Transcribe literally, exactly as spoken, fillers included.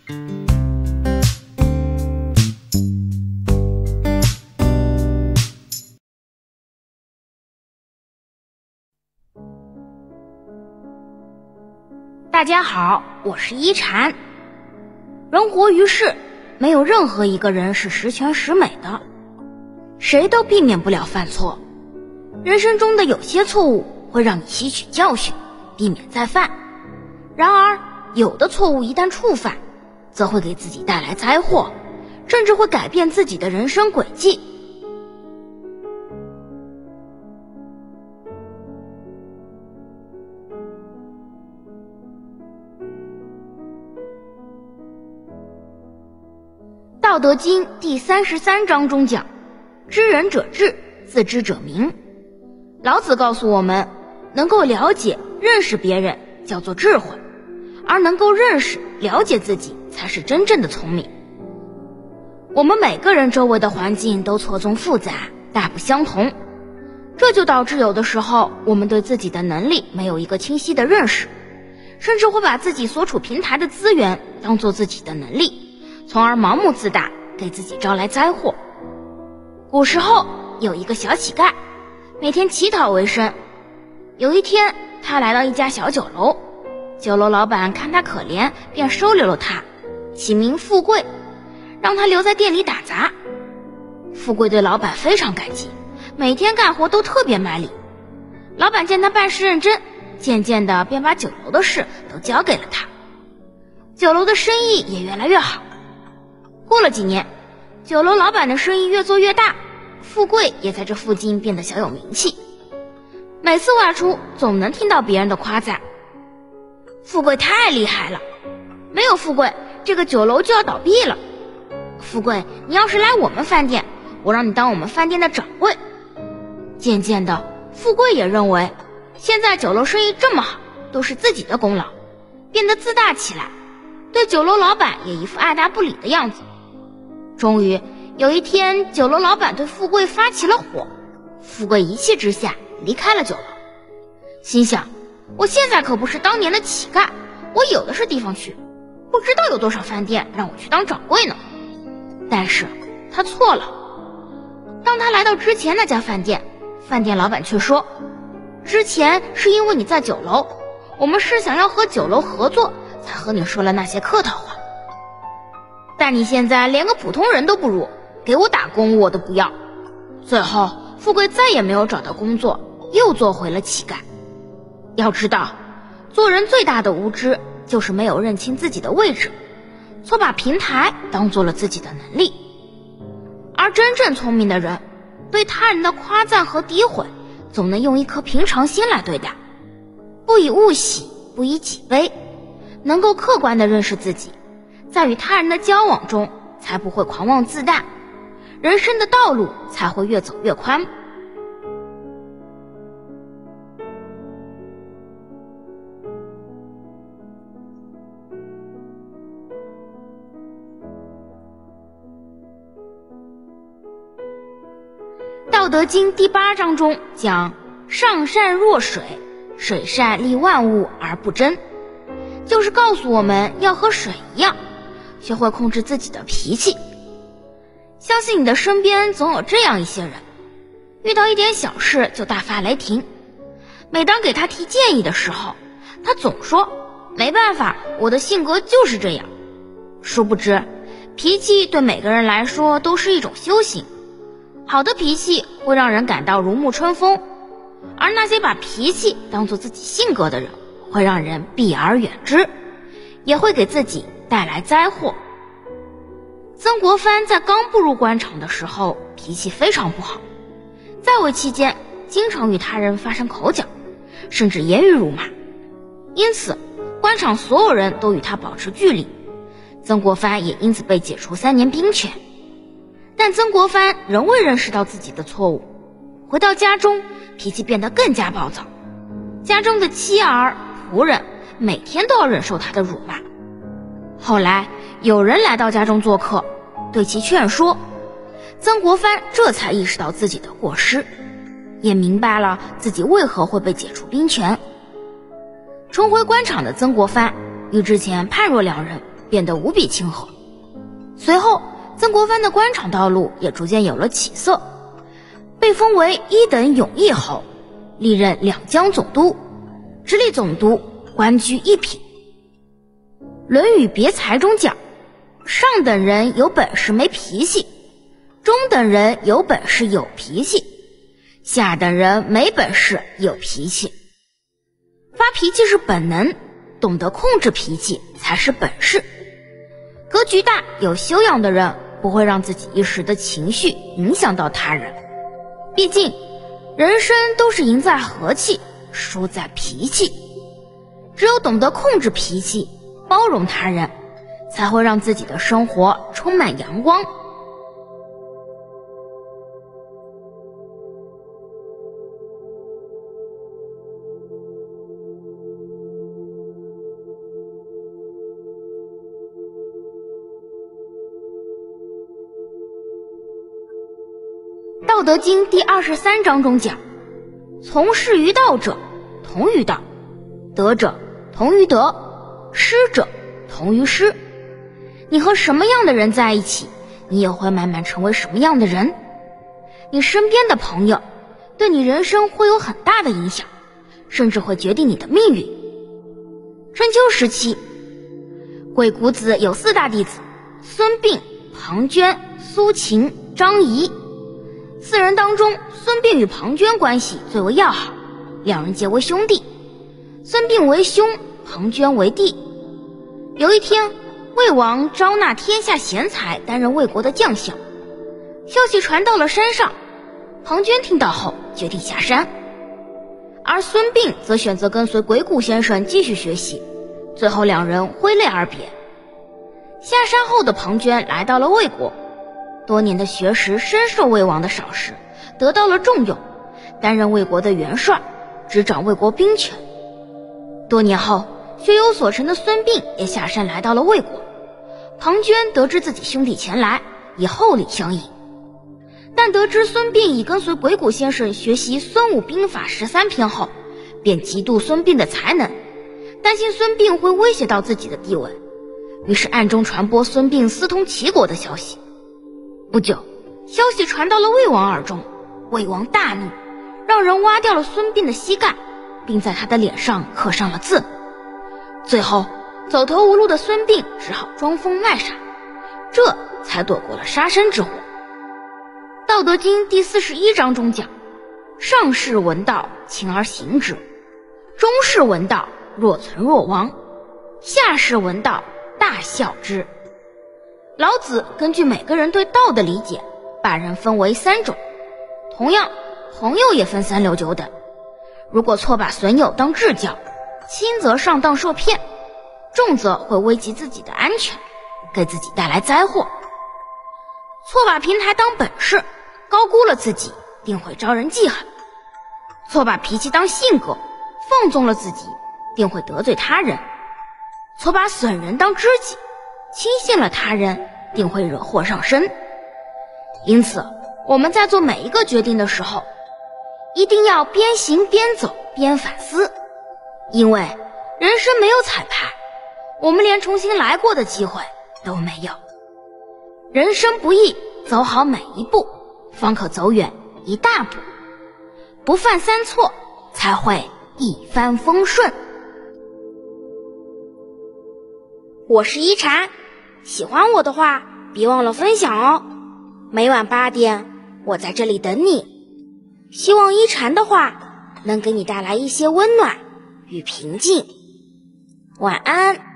大家好，我是一禅。人活于世，没有任何一个人是十全十美的，谁都避免不了犯错。人生中的有些错误会让你吸取教训，避免再犯。然而，有的错误一旦触犯，则会给自己带来灾祸，甚至会改变自己的人生轨迹。道德经第三十三章中讲，知人者智，自知者明。老子告诉我们，能够了解认识别人叫做智慧，而能够认识了解自己才是真正的聪明。我们每个人周围的环境都错综复杂，大不相同，这就导致有的时候我们对自己的能力没有一个清晰的认识，甚至会把自己所处平台的资源当作自己的能力，从而盲目自大，给自己招来灾祸。古时候有一个小乞丐，每天乞讨为生。有一天，他来到一家小酒楼，酒楼老板看他可怜，便收留了他，起名富贵，让他留在店里打杂。富贵对老板非常感激，每天干活都特别卖力。老板见他办事认真，渐渐的便把酒楼的事都交给了他，酒楼的生意也越来越好。过了几年，酒楼老板的生意越做越大，富贵也在这附近变得小有名气。每次外出总能听到别人的夸赞，富贵太厉害了，没有富贵这个酒楼就要倒闭了。富贵，你要是来我们饭店，我让你当我们饭店的掌柜。渐渐的，富贵也认为现在酒楼生意这么好，都是自己的功劳，变得自大起来，对酒楼老板也一副爱答不理的样子。终于有一天，酒楼老板对富贵发起了火，富贵一气之下离开了酒楼，心想，我现在可不是当年的乞丐，我有的是地方去，不知道有多少饭店让我去当掌柜呢。但是他错了，当他来到之前那家饭店，饭店老板却说，之前是因为你在酒楼，我们是想要和酒楼合作，才和你说了那些客套话，但你现在连个普通人都不如，给我打工我都不要。最后富贵再也没有找到工作，又做回了乞丐。要知道，做人最大的无知就是没有认清自己的位置，错把平台当做了自己的能力。而真正聪明的人，对他人的夸赞和诋毁总能用一颗平常心来对待，不以物喜，不以己悲，能够客观地认识自己，在与他人的交往中才不会狂妄自大，人生的道路才会越走越宽。道德经第八章中讲，上善若水，水善利万物而不争，就是告诉我们要和水一样，学会控制自己的脾气。相信你的身边总有这样一些人，遇到一点小事就大发雷霆，每当给他提建议的时候，他总说没办法，我的性格就是这样。殊不知，脾气对每个人来说都是一种修行，好的脾气会让人感到如沐春风，而那些把脾气当作自己性格的人，会让人避而远之，也会给自己带来灾祸。曾国藩在刚步入官场的时候，脾气非常不好，在位期间经常与他人发生口角，甚至言语辱骂，因此官场所有人都与他保持距离，曾国藩也因此被解除三年兵权。但曾国藩仍未认识到自己的错误，回到家中脾气变得更加暴躁，家中的妻儿仆人每天都要忍受他的辱骂。后来有人来到家中做客，对其劝说，曾国藩这才意识到自己的过失，也明白了自己为何会被解除兵权。重回官场的曾国藩与之前判若两人， 变得无比亲和。随后，曾国藩的官场道路也逐渐有了起色，被封为一等永义侯，历任两江总督，直隶总督，官居一品。《论语别裁》中讲，上等人有本事没脾气，中等人有本事有脾气，下等人没本事有脾气。发脾气是本能，懂得控制脾气才是本事。格局大有修养的人不会让自己一时的情绪影响到他人，毕竟人生都是赢在和气，输在脾气。只有懂得控制脾气，包容他人，才会让自己的生活充满阳光。道德经第二十三章中讲，从事于道者，同于道；得者，同于得；失者，同于失。你和什么样的人在一起，你也会慢慢成为什么样的人。你身边的朋友，对你人生会有很大的影响，甚至会决定你的命运。春秋时期，鬼谷子有四大弟子：孙膑、庞涓、苏秦、张仪。四人当中，孙膑与庞涓关系最为要好，两人结为兄弟。孙膑为兄，庞涓为弟。有一天，魏王招纳天下贤才担任魏国的将相，消息传到了山上，庞涓听到后决定下山，而孙膑则选择跟随鬼谷先生继续学习，最后两人挥泪而别。下山后的庞涓来到了魏国，多年的学识深受魏王的赏识，得到了重用，担任魏国的元帅，执掌魏国兵权。多年后，学有所成的孙膑也下山来到了魏国，庞涓得知自己兄弟前来，以厚礼相迎。但得知孙膑已跟随鬼谷先生学习孙武兵法十三篇后，便嫉妒孙膑的才能，担心孙膑会威胁到自己的地位，于是暗中传播孙膑私通齐国的消息。不久，消息传到了魏王耳中，魏王大怒，让人挖掉了孙膑的膝盖，并在他的脸上刻上了字。最后，走投无路的孙膑只好装疯卖傻，这才躲过了杀身之祸。道德经第四十一章中讲，上士闻道，勤而行之；中士闻道，若存若亡；下士闻道，大笑之。老子根据每个人对道的理解，把人分为三种。同样，朋友也分三六九等。如果错把损友当至交，轻则上当受骗，重则会危及自己的安全，给自己带来灾祸。错把平台当本事，高估了自己，定会招人记恨；错把脾气当性格，放纵了自己，定会得罪他人；错把损人当知己，轻信了他人，定会惹祸上身。因此，我们在做每一个决定的时候，一定要边行边走边反思，因为人生没有彩排，我们连重新来过的机会都没有。人生不易，走好每一步，方可走远一大步。不犯三错，才会一帆风顺。我是一禅，喜欢我的话，别忘了分享哦。每晚八点，我在这里等你。希望一禅的话能给你带来一些温暖与平静。晚安。